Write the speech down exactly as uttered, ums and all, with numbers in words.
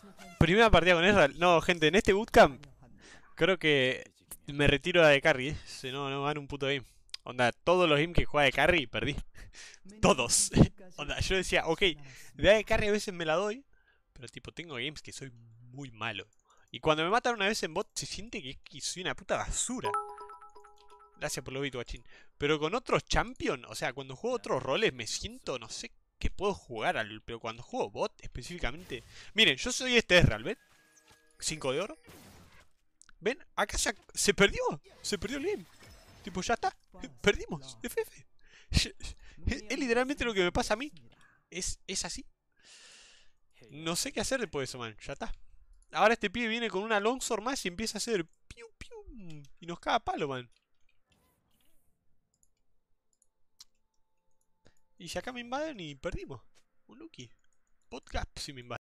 Primera partida con Ezreal. No, gente, en este bootcamp creo que me retiro de carry, ¿eh? Si no, no gano un puto game. Onda, todos los games que juega de carry, perdí. Todos. Onda, yo decía, ok, de A de carry a veces me la doy, pero tipo, tengo games que soy muy malo. Y cuando me matan una vez en bot, se siente que, que soy una puta basura. Gracias por lo visto, guachín. Pero con otros champion, o sea, cuando juego otros roles me siento, no sé, que puedo jugar al... Pero cuando juego bot específicamente... Miren, yo soy este Ezreal, ¿ven? cinco de oro. ¿Ven? Acá se, se perdió. Se perdió el game. Tipo, ya está. Perdimos. F F. Es literalmente lo que me pasa a mí. Es, es así. No sé qué hacer después de eso, man. Ya está. Ahora este pibe viene con una longsword más y empieza a hacer... Piu, piu, y nos caga a palo, man. Y si acá me invaden y perdimos. Un Lucky. Bot gap si me invaden.